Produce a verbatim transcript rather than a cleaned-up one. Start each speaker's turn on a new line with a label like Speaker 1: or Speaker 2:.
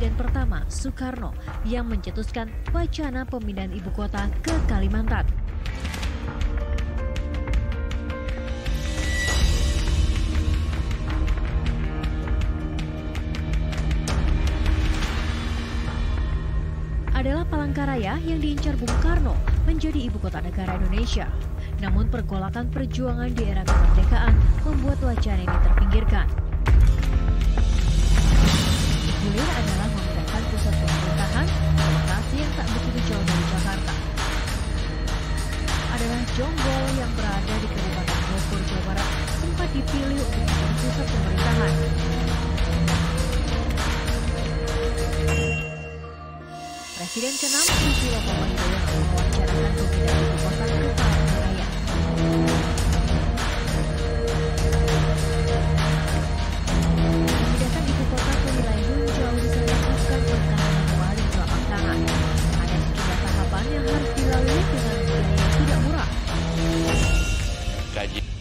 Speaker 1: Presiden pertama Soekarno yang mencetuskan wacana pemindahan ibu kota ke Kalimantan. Adalah Palangkaraya yang diincar Bung Karno menjadi ibu kota negara Indonesia. Namun pergolakan perjuangan di era kemerdekaan membuat wacana ini terpinggirkan. Hilir adalah memindahkan pusat pemerintahan ke lokasi yang tak begitu jauh dari Jakarta. Adalah Jonggol yang berada di Kabupaten Bogor, Jawa Barat, sempat dipilih untuk menjadi pusat pemerintahan. Presiden keenam Susilo Bambang Yudhoyono mewacanakan pemindahan ibu kota ke Palangkaraya. Memindahkan ibu kota ke wilayah Lunjau bisa dilakukan pertahanan wali telapak tangan. Ada sejumlah tahapan yang harus dilalui dengan biaya tidak murah.
Speaker 2: Kaji.